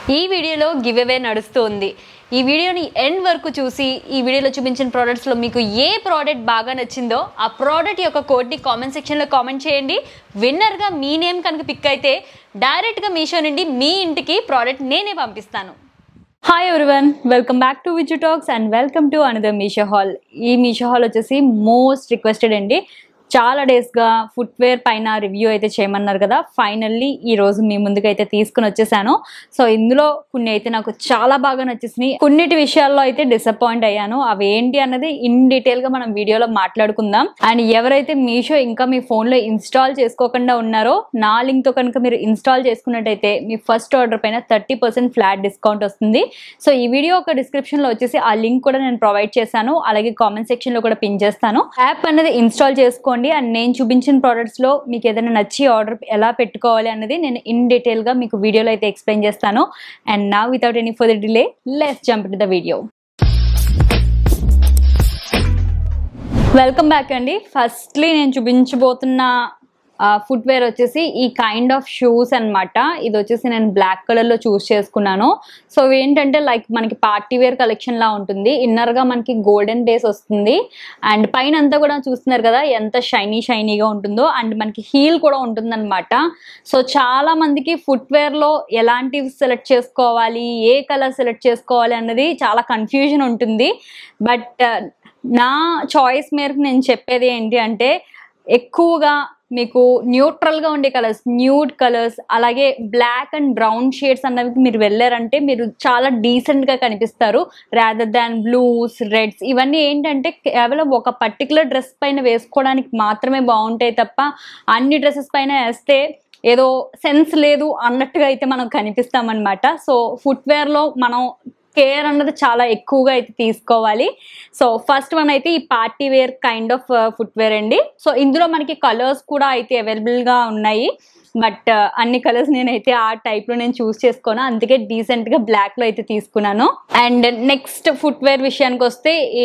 ఈ వీడియోలో give away నడుస్తుంది. ఈ వీడియోని ఎండ్ వరకు చూసి ఈ వీడియోలో చూపించిన ప్రొడక్ట్స్ లో మీకు ఏ ప్రోడక్ట్ బాగా నచ్చిందో ఆ ప్రోడక్ట్ యొక్క కోడ్ ని కామెంట్ సెక్షన్ లో కామెంట్ చేయండి. విన్నర్ గా మీ నేమ్ కనుక పిక్ అయితే డైరెక్ట్ గా మీషో నుండి మీ ఇంటికి ప్రోడక్ట్ నేనే పంపిస్తాను. Hi everyone, welcome back to VijjuTalks and welcome to another Meesho haul. ఈ మీషో హాల్ వచ్చేసి మోస్ట్ రిక్వెస్టెడ్ అండి. చాలా డేస్గా ఫుట్వేర్ పైన రివ్యూ అయితే చేయమన్నారు కదా, ఫైనల్లీ ఈరోజు మీ ముందుకు అయితే తీసుకుని వచ్చేసాను. సో ఇందులో కొన్ని అయితే నాకు చాలా బాగా నచ్చేసినాయి, కొన్నిటి విషయాల్లో అయితే డిసప్పాయింట్ అయ్యాను. అవి ఏంటి అన్నది ఇన్ డీటెయిల్గా మనం వీడియోలో మాట్లాడుకుందాం. అండ్ ఎవరైతే మీషో ఇంకా మీ ఫోన్లో ఇన్స్టాల్ చేసుకోకుండా ఉన్నారో నా లింక్తో కనుక మీరు ఇన్స్టాల్ చేసుకున్నట్టయితే మీ ఫస్ట్ ఆర్డర్ పైన 30% ఫ్లాట్ డిస్కౌంట్ వస్తుంది. సో ఈ వీడియో ఒక డిస్క్రిప్షన్లో వచ్చేసి ఆ లింక్ కూడా నేను ప్రొవైడ్ చేశాను, అలాగే కామెంట్ సెక్షన్లో కూడా పిన్ చేస్తాను. యాప్ అనేది ఇన్స్టాల్ చేసుకోండి. అండ్ నేను చూపించిన ప్రొడక్ట్స్ లో మీకు ఏదైనా నచ్చి ఆర్డర్ ఎలా పెట్టుకోవాలి అన్నది నేను ఇన్ డీటెయిల్ గా మీకు వీడియోలో అయితే ఎక్స్ప్లెయిన్ చేస్తాను. And now without any further delay let's jump to the video. Welcome back అండి. ఫస్ట్లీ నేను చూపించబోతున్న ఫుట్వేర్ వచ్చేసి ఈ కైండ్ ఆఫ్ షూస్ అనమాట. ఇది వచ్చేసి నేను బ్లాక్ కలర్లో చూస్ చేసుకున్నాను. సో ఏంటంటే లైక్ మనకి పార్టీ వేర్ కలెక్షన్ లా ఉంటుంది. ఇన్నర్గా మనకి గోల్డెన్ బేస్ వస్తుంది అండ్ పైన అంతా కూడా చూస్తున్నారు కదా ఎంత షైనీగా ఉంటుందో. అండ్ మనకి హీల్ కూడా ఉంటుంది అనమాట. సో చాలా మందికి ఫుట్వేర్లో ఎలాంటివి సెలెక్ట్ చేసుకోవాలి, ఏ కలర్ సెలెక్ట్ చేసుకోవాలి అన్నది చాలా కన్ఫ్యూజన్ ఉంటుంది. బట్ నా చాయిస్ మేరకు నేను చెప్పేది ఏంటి అంటే ఎక్కువగా మీకు న్యూట్రల్గా ఉండే కలర్స్, న్యూడ్ కలర్స్, అలాగే బ్లాక్ అండ్ బ్రౌన్ షేడ్స్ అన్నవి మీరు వెళ్ళారంటే మీరు చాలా డీసెంట్గా కనిపిస్తారు. Rather than blues, reds. ఇవన్నీ ఏంటంటే కేవలం ఒక పర్టికులర్ డ్రెస్ పైన వేసుకోవడానికి మాత్రమే బాగుంటాయి తప్ప అన్ని డ్రెస్సెస్ పైన వేస్తే ఏదో సెన్స్ లేదు అన్నట్టుగా అయితే మనం కనిపిస్తామన్నమాట. సో ఫుట్వేర్లో మనం కేర్ అన్నది చాలా ఎక్కువగా అయితే తీసుకోవాలి. సో ఫస్ట్ వన్ అయితే ఈ party wear kind of footwear అండి. సో ఇందులో మనకి కలర్స్ కూడా అయితే అవైలబుల్గా ఉన్నాయి. బట్ అన్ని కలర్స్ నేనైతే ఆ టైప్లో నేను చూస్ చేసుకోను, అందుకే డీసెంట్గా బ్లాక్లో అయితే తీసుకున్నాను. అండ్ నెక్స్ట్ ఫుట్వేర్ విషయానికి వస్తే ఈ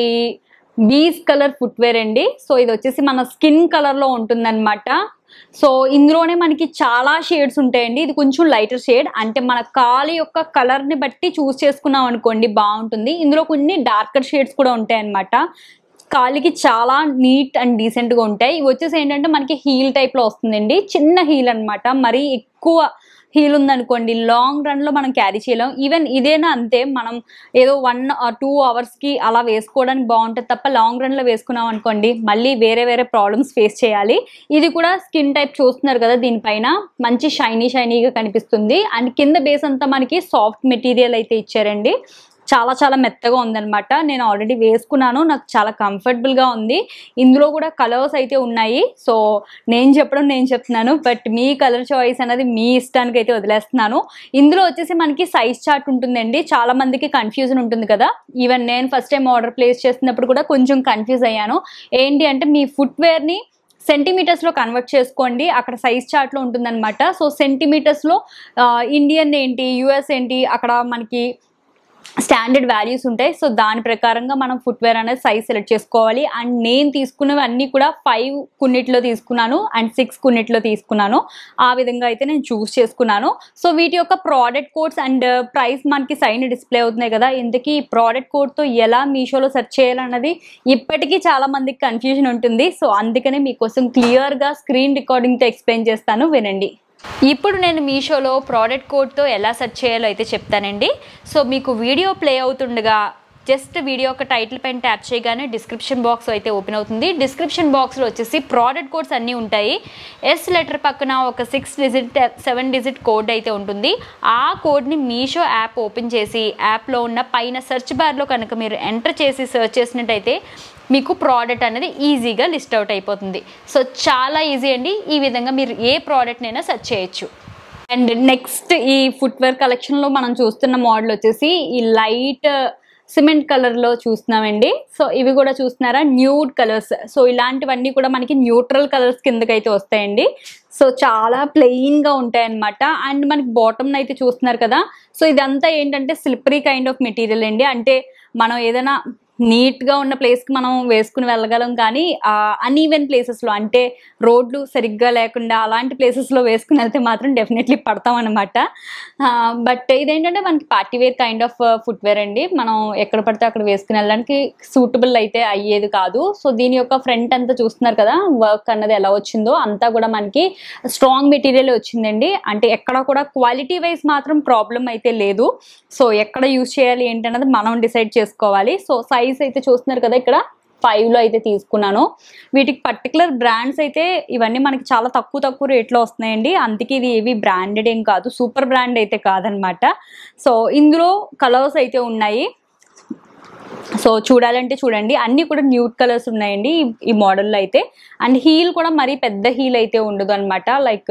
బీస్ కలర్ ఫుట్వేర్ అండి. సో ఇది వచ్చేసి మన స్కిన్ కలర్లో ఉంటుందన్నమాట. సో ఇందులోనే మనకి చాలా షేడ్స్ ఉంటాయండి. ఇది కొంచెం లైటర్ షేడ్, అంటే మన కాలి యొక్క కలర్ని బట్టి చూస్ చేసుకున్నాం అనుకోండి బాగుంటుంది. ఇందులో కొన్ని డార్కర్ షేడ్స్ కూడా ఉంటాయి అన్నమాట. కాలికి చాలా నీట్ అండ్ డీసెంట్గా ఉంటాయి. ఇవి వచ్చేసి ఏంటంటే మనకి హీల్ టైప్లో వస్తుందండి, చిన్న హీల్ అనమాట. మరీ ఎక్కువ హీల్ ఉందనుకోండి లాంగ్ రన్లో మనం క్యారీ చేయలేం. ఈవెన్ ఇదేనా అంతే, మనం ఏదో 1 or 2 అవర్స్కి అలా వేసుకోవడానికి బాగుంటుంది తప్ప లాంగ్ రన్లో వేసుకున్నాం అనుకోండి మళ్ళీ వేరే ప్రాబ్లమ్స్ ఫేస్ చేయాలి. ఇది కూడా స్కిన్ టైప్ చూస్తున్నారు కదా, దీనిపైన మంచి షైనీగా కనిపిస్తుంది. అండ్ కింద బేస్ అంతా మనకి సాఫ్ట్ మెటీరియల్ అయితే ఇచ్చారండి. చాలా మెత్తగా ఉందన్నమాట. నేను ఆల్రెడీ వేసుకున్నాను, నాకు చాలా కంఫర్టబుల్గా ఉంది. ఇందులో కూడా కలర్స్ అయితే ఉన్నాయి. సో నేను చెప్తున్నాను, బట్ మీ కలర్ చాయిస్ అనేది మీ ఇష్టానికి అయితే వదిలేస్తున్నాను. ఇందులో వచ్చేసి మనకి సైజ్ చార్ట్ ఉంటుందండి. చాలా మందికి కన్ఫ్యూజన్ ఉంటుంది కదా, ఈవెన్ నేను ఫస్ట్ టైం ఆర్డర్ ప్లేస్ చేస్తున్నప్పుడు కూడా కొంచెం కన్ఫ్యూజ్ అయ్యాను. ఏంటి అంటే మీ ఫుట్వేర్ని సెంటీమీటర్స్లో కన్వర్ట్ చేసుకోండి, అక్కడ సైజ్ చార్ట్లో ఉంటుందన్నమాట. సో సెంటీమీటర్స్లో ఇండియన్ ఏంటి, యుఎస్ ఏంటి, అక్కడ మనకి స్టాండర్డ్ వాల్యూస్ ఉంటాయి. సో దాని ప్రకారంగా మనం ఫుట్వేర్ అనేది సైజ్ సెలెక్ట్ చేసుకోవాలి. అండ్ నేను తీసుకున్నవి అన్నీ కూడా 5 కొన్నిట్లో తీసుకున్నాను అండ్ 6 కొన్నిట్లో తీసుకున్నాను. ఆ విధంగా అయితే నేను చూస్ చేసుకున్నాను. సో వీటి యొక్క ప్రోడక్ట్ కోడ్స్ అండ్ ప్రైస్ మనకి సైన్ డిస్ప్లే అవుతున్నాయి కదా, ఇంతకీ ఈ ప్రోడక్ట్ కోడ్తో ఎలా మీషోలో సెర్చ్ చేయాలన్నది ఇప్పటికీ చాలా మందికి కన్ఫ్యూజన్ ఉంటుంది. సో అందుకనే మీకోసం క్లియర్గా స్క్రీన్ రికార్డింగ్తో ఎక్స్ప్లెయిన్ చేస్తాను, వినండి. ఇప్పుడు నేను మీషోలో ప్రోడక్ట్ కోడ్తో ఎలా సెర్చ్ చేయాలో అయితే చెప్తానండి. సో మీకు వీడియో ప్లే అవుతుండగా జస్ట్ వీడియో ఒక టైటిల్ పైన ట్యాప్ చేయగానే డిస్క్రిప్షన్ బాక్స్ అయితే ఓపెన్ అవుతుంది. డిస్క్రిప్షన్ బాక్స్లో వచ్చేసి ప్రోడక్ట్ కోడ్స్ అన్నీ ఉంటాయి. ఎస్ లెటర్ పక్కన ఒక 7 డిజిట్ కోడ్ అయితే ఉంటుంది. ఆ కోడ్ని మీషో యాప్ ఓపెన్ చేసి యాప్లో ఉన్న పైన సెర్చ్ బార్లో కనుక మీరు ఎంటర్ చేసి సెర్చ్ చేసినట్టయితే మీకు ప్రోడక్ట్ అనేది ఈజీగా లిస్ట్ అవుట్ అయిపోతుంది. సో చాలా ఈజీ అండి, ఈ విధంగా మీరు ఏ ప్రోడక్ట్నైనా సెర్చ్ చేయొచ్చు. అండ్ నెక్స్ట్ ఈ ఫుట్వేర్ కలెక్షన్లో మనం చూస్తున్న మోడల్ వచ్చేసి ఈ లైట్ సిమెంట్ కలర్లో చూస్తున్నామండి. సో ఇవి కూడా చూస్తున్నారా, న్యూడ్ కలర్స్. సో ఇలాంటివన్నీ కూడా మనకి న్యూట్రల్ కలర్స్ కిందకైతే వస్తాయండి. సో చాలా ప్లెయిన్గా ఉంటాయి అన్నమాట. అండ్ మనకి బాటమ్ అయితే చూస్తున్నారు కదా, సో ఇదంతా ఏంటంటే స్లిప్పరీ కైండ్ ఆఫ్ మెటీరియల్ అండి. అంటే మనం ఏదైనా నీట్గా ఉన్న ప్లేస్కి మనం వేసుకుని వెళ్ళగలం, కానీ అన్ఈవెన్ ప్లేసెస్లో అంటే రోడ్లు సరిగ్గా లేకుండా అలాంటి ప్లేసెస్లో వేసుకుని వెళ్తే మాత్రం డెఫినెట్లీ పడతాం అనమాట. బట్ ఇదేంటంటే మనకి party wear kind of footwear అండి. మనం ఎక్కడ పడితే అక్కడ వేసుకుని వెళ్ళడానికి సూటబుల్ అయితే అయ్యేది కాదు. సో దీని యొక్క ఫ్రంట్ అంతా చూస్తున్నారు కదా, వర్క్ అన్నది ఎలా వచ్చిందో అంతా కూడా మనకి స్ట్రాంగ్ మెటీరియల్ వచ్చిందండి. అంటే ఎక్కడ కూడా క్వాలిటీ వైజ్ మాత్రం ప్రాబ్లం అయితే లేదు. సో ఎక్కడ యూజ్ చేయాలి ఏంటన్నది మనం డిసైడ్ చేసుకోవాలి. సో సైజ్ అయితే చూస్తున్నారు కదా, ఇక్కడ 5లో అయితే తీసుకున్నాను. వీటికి పర్టికులర్ బ్రాండ్స్ అయితే ఇవన్నీ మనకి చాలా తక్కువ రేట్లో వస్తున్నాయండి. అందుకే ఇది ఏవి బ్రాండెడ్ ఏం కాదు, సూపర్ బ్రాండ్ అయితే కాదనమాట. సో ఇందులో కలర్స్ అయితే ఉన్నాయి. సో చూడాలంటే చూడండి, అన్నీ కూడా న్యూడ్ కలర్స్ ఉన్నాయండి ఈ మోడల్లో అయితే. అండ్ హీల్ కూడా మరీ పెద్ద హీల్ అయితే ఉండదు అనమాట, లైక్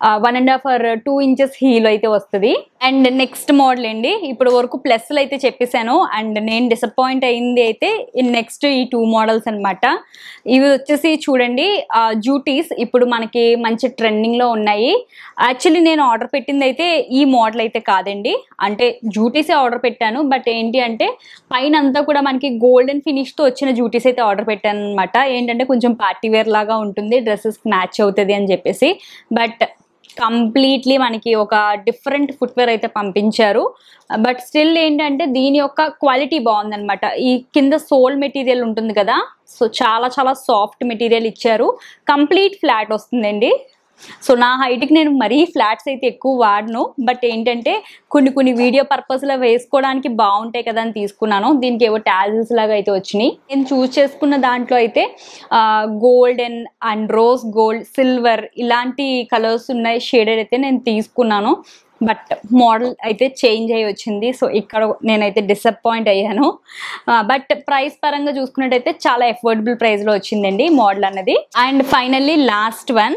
1.5 or 2 inches హీల్ అయితే వస్తుంది. అండ్ నెక్స్ట్ మోడల్ అండి, ఇప్పుడు వరకు ప్లస్లు అయితే చెప్పేశాను. అండ్ నేను డిసప్పాయింట్ అయింది అయితే నెక్స్ట్ ఈ 2 మోడల్స్ అనమాట. ఇవి వచ్చేసి చూడండి జూటీస్, ఇప్పుడు మనకి మంచి ట్రెండింగ్లో ఉన్నాయి. యాక్చువల్లీ నేను ఆర్డర్ పెట్టింది అయితే ఈ మోడల్ అయితే కాదండి, అంటే జూటీసే ఆర్డర్ పెట్టాను. బట్ ఏంటి అంటే పైన అంతా కూడా మనకి గోల్డెన్ ఫినిష్తో వచ్చిన జూటీస్ అయితే ఆర్డర్ పెట్టాను అనమాట. ఏంటంటే కొంచెం పార్టీ వేర్ లాగా ఉంటుంది, డ్రెస్సెస్కి మ్యాచ్ అవుతుంది అని చెప్పేసి. బట్ కంప్లీట్లీ మనకి ఒక డిఫరెంట్ ఫుట్వేర్ అయితే పంపించారు. బట్ స్టిల్ ఏంటంటే దీని యొక్క క్వాలిటీ బాగుందనమాట. ఈ కింద సోల్ మెటీరియల్ ఉంటుంది కదా, సో చాలా సాఫ్ట్ మెటీరియల్ ఇచ్చారు. కంప్లీట్ ఫ్లాట్ వస్తుందండి. సో నా హైట్కి నేను మరీ ఫ్లాట్స్ అయితే ఎక్కువ వాడను. బట్ ఏంటంటే కొన్ని వీడియో పర్పస్లో వేసుకోవడానికి బాగుంటాయి కదా అని తీసుకున్నాను. దీనికి ఏవో టాజిల్స్ లాగా అయితే వచ్చినాయి. నేను చూస్ చేసుకున్న దాంట్లో అయితే golden and rose gold, silver ఇలాంటి కలర్స్ ఉన్నాయి షేడెడ్ అయితే నేను తీసుకున్నాను. బట్ మోడల్ అయితే చేంజ్ అయ్యి వచ్చింది. సో ఇక్కడ నేనైతే డిసప్పాయింట్ అయ్యాను. బట్ ప్రైస్ పరంగా చూసుకున్నట్టయితే చాలా ఎఫోర్డబుల్ ప్రైస్లో వచ్చిందండి మోడల్ అన్నది. అండ్ ఫైనల్లీ లాస్ట్ వన్,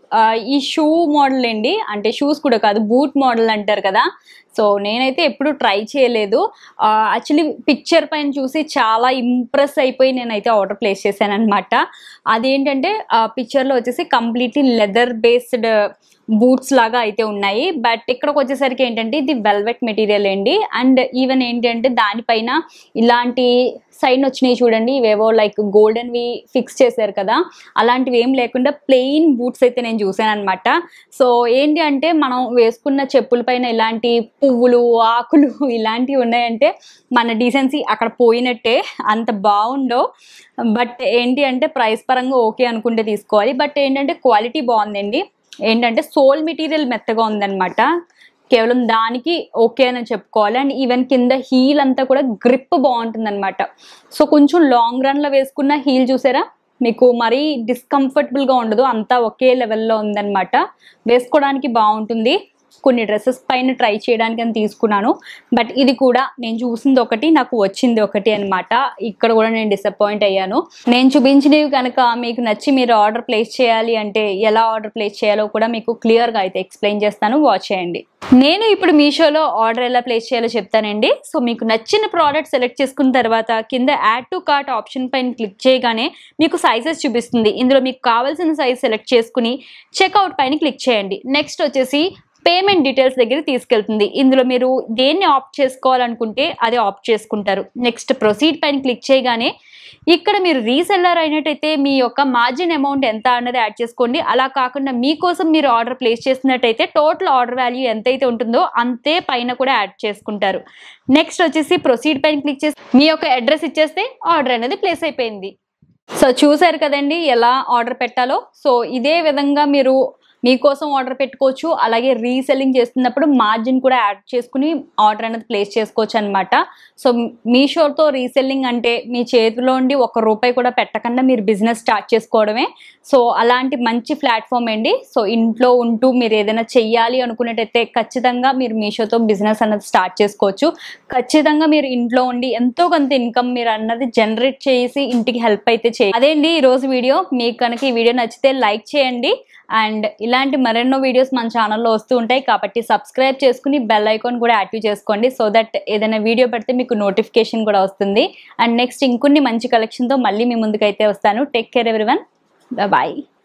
ఈ షూ మోడల్ అండి. అంటే షూస్ కూడా కాదు, బూట్ మోడల్ అంటారు కదా. సో నేనైతే ఎప్పుడు ట్రై చేయలేదు. యాక్చువల్లీ పిక్చర్ పైన చూసి చాలా ఇంప్రెస్ అయిపోయి నేనైతే ఆర్డర్ ప్లేస్ చేశాను అనమాట. అదేంటంటే పిక్చర్లో వచ్చేసి కంప్లీట్లీ లెదర్ బేస్డ్ బూట్స్ లాగా అయితే ఉన్నాయి. బట్ ఇక్కడికి వచ్చేసరికి ఏంటంటే ఇది వెల్వెట్ మెటీరియల్ అండి. అండ్ ఈవెన్ ఏంటంటే దానిపైన ఇలాంటి సైడ్ వచ్చినాయి చూడండి, ఇవేవో లైక్ గోల్డెన్వి ఫిక్స్ చేశారు కదా, అలాంటివి ఏం లేకుండా ప్లెయిన్ బూట్స్ అయితే నేను చూసాను అనమాట. సో ఏంటి అంటే మనం వేసుకున్న చెప్పుల పైన ఇలాంటి పువ్వులు ఆకులు ఇలాంటివి ఉన్నాయంటే మన డీసెన్సీ అక్కడ పోయినట్టే, అంత బాగుండో. బట్ ఏంటి అంటే ప్రైస్ పరంగా ఓకే అనుకుంటే తీసుకోవాలి. బట్ ఏంటంటే క్వాలిటీ బాగుందండి. ఏంటంటే సోల్ మెటీరియల్ మెత్తగా ఉందన్నమాట, కేవలం దానికి ఓకే అని చెప్పుకోవాలి. అండ్ ఈవెన్ కింద హీల్ అంతా కూడా గ్రిప్ బాగుంటుంది అనమాట. సో కొంచెం లాంగ్ రన్లో వేసుకున్న హీల్ చూసారా, మీకు మరీ డిస్కంఫర్టబుల్గా ఉండదు, అంతా ఒకే లెవెల్లో ఉందన్నమాట. వేసుకోవడానికి బాగుంటుంది. కొన్ని డ్రెస్సెస్ పైన ట్రై చేయడానికి అని తీసుకున్నాను. బట్ ఇది కూడా నేను చూసింది ఒకటి, నాకు వచ్చింది ఒకటి అనమాట. ఇక్కడ కూడా నేను డిసప్పాయింట్ అయ్యాను. నేను చూపించినవి కనుక మీకు నచ్చి మీరు ఆర్డర్ ప్లేస్ చేయాలి అంటే ఎలా ఆర్డర్ ప్లేస్ చేయాలో కూడా మీకు క్లియర్గా అయితే ఎక్స్ప్లెయిన్ చేస్తాను, వాచ్ చేయండి. నేను ఇప్పుడు మీషోలో ఆర్డర్ ఎలా ప్లేస్ చేయాలో చెప్తానండి. సో మీకు నచ్చిన ప్రోడక్ట్ సెలెక్ట్ చేసుకున్న తర్వాత కింద యాడ్ టు కార్ట్ ఆప్షన్ పైన క్లిక్ చేయగానే మీకు సైజెస్ చూపిస్తుంది. ఇందులో మీకు కావాల్సిన సైజ్ సెలెక్ట్ చేసుకుని చెక్అవుట్ పైన క్లిక్ చేయండి. నెక్స్ట్ వచ్చేసి పేమెంట్ డీటెయిల్స్ దగ్గర తీసుకెళ్తుంది. ఇందులో మీరు దేన్ని ఆప్ట్ చేసుకోవాలనుకుంటే అది ఆప్ట్ చేసుకుంటారు. నెక్స్ట్ ప్రొసీడ్ పైన క్లిక్ చేయగానే ఇక్కడ మీరు రీసెల్లర్ అయినట్టయితే మీ యొక్క మార్జిన్ అమౌంట్ ఎంత అన్నది యాడ్ చేసుకోండి. అలా కాకుండా మీకోసం మీరు ఆర్డర్ ప్లేస్ చేసినట్టయితే టోటల్ ఆర్డర్ వాల్యూ ఎంతైతే ఉంటుందో అంతే పైన కూడా యాడ్ చేసుకుంటారు. నెక్స్ట్ వచ్చేసి ప్రొసీడ్ పైన క్లిక్ చేసి మీ యొక్క అడ్రస్ ఇచ్చేస్తే ఆర్డర్ అనేది ప్లేస్ అయిపోయింది. సో చూసారు కదండి ఎలా ఆర్డర్ పెట్టాలో. సో ఇదే విధంగా మీరు మీకోసం ఆర్డర్ పెట్టుకోవచ్చు. అలాగే రీసెల్లింగ్ చేస్తున్నప్పుడు మార్జిన్ కూడా యాడ్ చేసుకుని ఆర్డర్ అనేది ప్లేస్ చేసుకోవచ్చు అనమాట. సో మీషోతో రీసెల్లింగ్ అంటే మీ చేతిలో ఉండి ₹1 కూడా పెట్టకుండా మీరు బిజినెస్ స్టార్ట్ చేసుకోవడమే. సో అలాంటి మంచి ప్లాట్ఫామ్ అండి. సో ఇంట్లో ఉంటూ మీరు ఏదైనా చెయ్యాలి అనుకున్నట్టయితే ఖచ్చితంగా మీరు మీషోతో బిజినెస్ అన్నది స్టార్ట్ చేసుకోవచ్చు. ఖచ్చితంగా మీరు ఇంట్లో ఉండి ఎంతో కొంత ఇన్కమ్ మీరు అన్నది జనరేట్ చేసి ఇంటికి హెల్ప్ అయితే చేయండి. అదే అండి ఈరోజు వీడియో. మీకు కనుక ఈ వీడియో నచ్చితే లైక్ చేయండి. అండ్ ఇలాంటి మరెన్నో వీడియోస్ మన ఛానల్లో వస్తూ ఉంటాయి కాబట్టి సబ్స్క్రైబ్ చేసుకుని బెల్ ఐకాన్ కూడా యాక్టివ్ చేసుకోండి. సో దట్ ఏదైనా వీడియో పెడితే మీకు నోటిఫికేషన్ కూడా వస్తుంది. అండ్ నెక్స్ట్ ఇంకొన్ని మంచి కలెక్షన్తో మళ్ళీ మీ ముందుకైతే వస్తాను. Take care everyone, bye.